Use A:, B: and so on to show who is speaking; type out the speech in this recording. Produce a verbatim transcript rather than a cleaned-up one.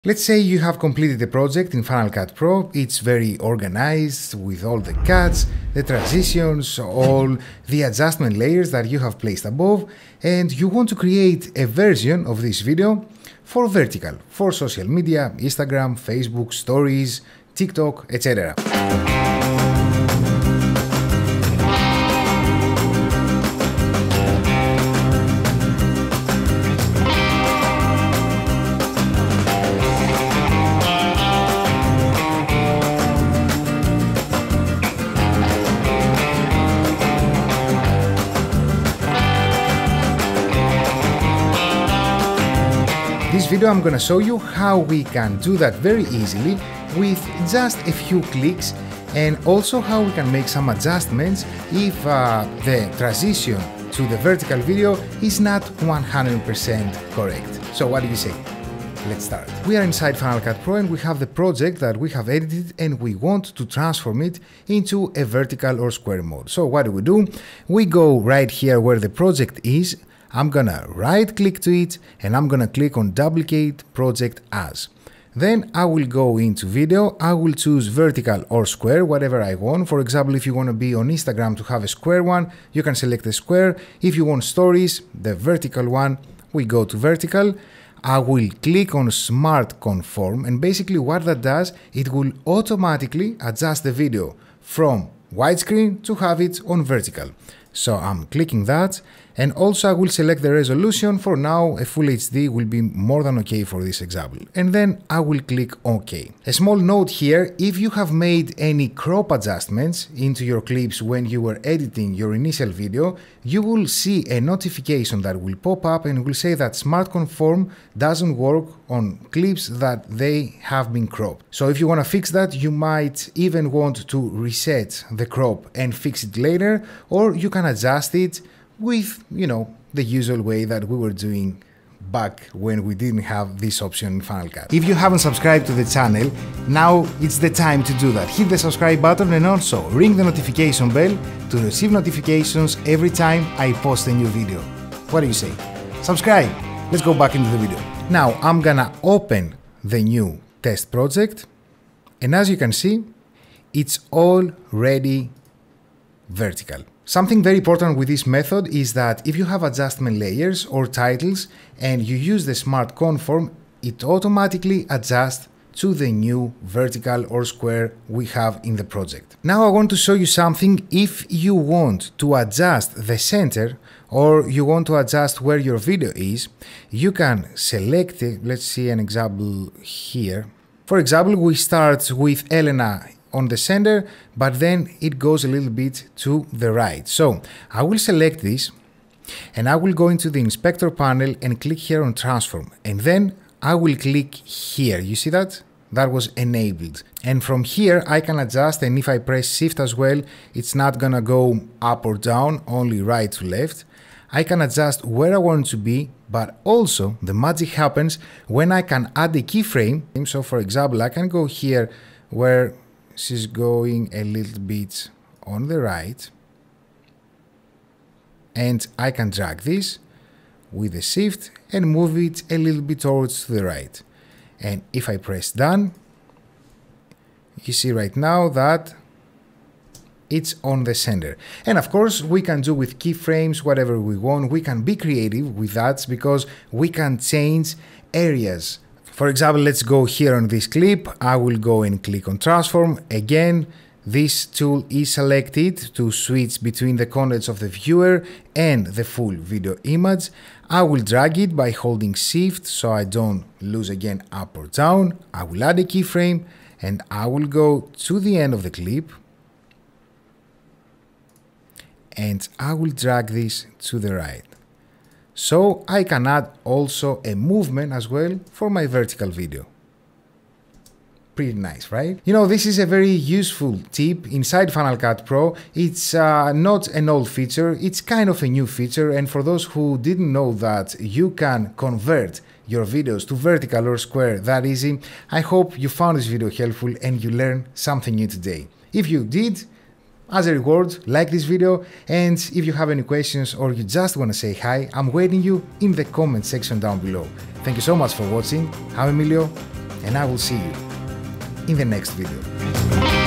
A: Let's say you have completed the project in Final Cut Pro. It's very organized with all the cuts, the transitions, all the adjustment layers that you have placed above, and you want to create a version of this video for vertical, for social media, Instagram, Facebook, Stories, TikTok, et cetera. This video I'm gonna show you how we can do that very easily with just a few clicks, and also how we can make some adjustments if uh, the transition to the vertical video is not one hundred percent correct. So what do you say? Let's start. We are inside Final Cut Pro and we have the project that we have edited and we want to transform it into a vertical or square mode. So what do we do? We go right here where the project is. I'm gonna right click to it and I'm gonna click on duplicate project as. Then I will go into video, I will choose vertical or square, whatever I want. For example, if you want to be on Instagram to have a square one, you can select the square. If you want stories, the vertical one, we go to vertical. I will click on Smart Conform, and basically what that does, it will automatically adjust the video from widescreen to have it on vertical. So I'm clicking that, and also I will select the resolution. For now, a full H D will be more than okay for this example. And then I will click OK. A small note here, if you have made any crop adjustments into your clips when you were editing your initial video, you will see a notification that will pop up and will say that Smart Conform doesn't work on clips that they have been cropped. So if you want to fix that, you might even want to reset the crop and fix it later, or you can adjust it with, you know, the usual way that we were doing back when we didn't have this option in Final Cut. If you haven't subscribed to the channel, now it's the time to do that. Hit the subscribe button and also ring the notification bell to receive notifications every time I post a new video. What do you say? Subscribe! Let's go back into the video. Now I'm gonna open the new test project, and as you can see, it's already vertical. Something very important with this method is that if you have adjustment layers or titles and you use the Smart Conform, it automatically adjusts to the new vertical or square we have in the project. Now I want to show you something. If you want to adjust the center or you want to adjust where your video is, you can select it. Let's see an example here. For example, we start with Elena on the center, but then it goes a little bit to the right. So I will select this and I will go into the inspector panel and click here on transform, and then I will click here. You see that? That was enabled. And from here I can adjust, and if I press shift as well, it's not gonna go up or down, only right to left. I can adjust where I want to be, but also the magic happens when I can add a keyframe. So for example, I can go here where she's going a little bit on the right, and I can drag this with a shift and move it a little bit towards the right. And if I press done, you see right now that it's on the center. And of course we can do with keyframes whatever we want. We can be creative with that because we can change areas. For example, let's go here on this clip. I will go and click on transform. Again, this tool is selected to switch between the contents of the viewer and the full video image. I will drag it by holding shift so I don't lose again up or down. I will add a keyframe and I will go to the end of the clip and I will drag this to the right. So I can add also a movement as well for my vertical video. Pretty nice, right? You know, this is a very useful tip inside Final Cut Pro. It's uh, not an old feature, it's kind of a new feature, and for those who didn't know that you can convert your videos to vertical or square that easy, I hope you found this video helpful and you learned something new today. If you did, as a reward, like this video, and if you have any questions or you just want to say hi, I'm waiting you in the comment section down below. Thank you so much for watching. I'm Emilio. and I will see you in the next video.